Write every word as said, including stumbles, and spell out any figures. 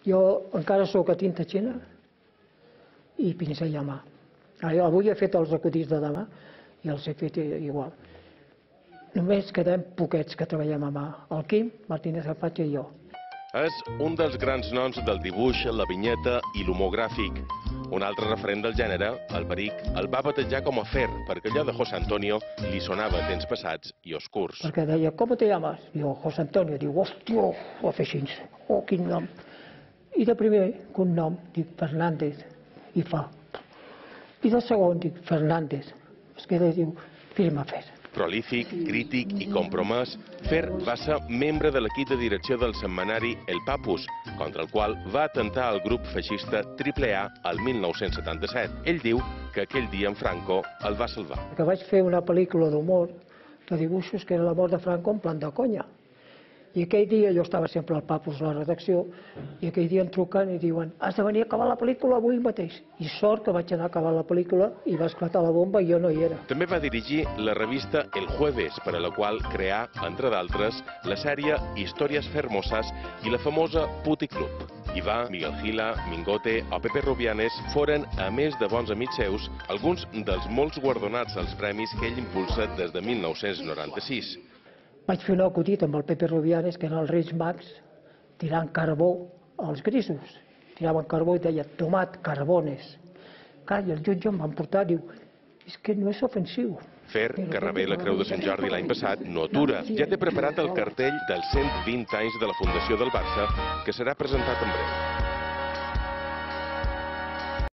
Jo encara sóc a tinta xina i pincell a mà. Avui he fet els acudits de demà i els he fet igual. Només quedem poquets que treballem a mà. El Quim, Martínez Alfatge i jo. És un dels grans noms del dibuix, la vinyeta i l'humor gràfic. Un altre referent del gènere, Alberic, el va batejar com a Fer, perquè allò de José Antonio li sonava a temps passats i oscurs. Perquè deia, com te llamas? Diu, José Antonio. Diu, hòstia, ho fa així. Oh, quin nom. I de primer, un nom, dic, Fernández, i fa. I de segon, dic, Fernández. Es queda, diu, firma Fer. Prolífic, crític i compromès, Fer va ser membre de l'equip de direcció del setmanari El Papus, contra el qual va atemptar el grup feixista Triple A el mil nou-cents setanta-set. Ell diu que aquell dia en Franco el va salvar. Que vaig fer una pel·lícula d'humor, de dibuixos, que era la mort de Franco en plan de conya. I aquell dia, jo estava sempre al Papus a la redacció, i aquell dia em truquen i diuen, has de venir a acabar la pel·lícula avui mateix. I sort que vaig anar a acabar la pel·lícula i va esclatar la bomba i jo no hi era. També va dirigir la revista El Jueves, per a la qual creà, entre d'altres, la sèrie Històries Fermosas i la famosa Puti Club. Ivà, Miguel Gila, Mingote o Pepe Rubianes foren, a més de bons amics seus, alguns dels molts guardonats als premis que ell impulsa des de mil nou-cents noranta-sis. Vaig fer un acudit amb el Pepe Rubianes, que eren els Reis Mags, tirant carbó als grisos. Tiraven carbó i deia, tomat, carbones. Clar, i el jutge em van portar, diu, és que no és ofensiu. Fer, que rebé la Creu de Sant Jordi l'any passat, no atura. Ja té preparat el cartell dels cent vint anys de la fundació del Barça, que serà presentat en breu.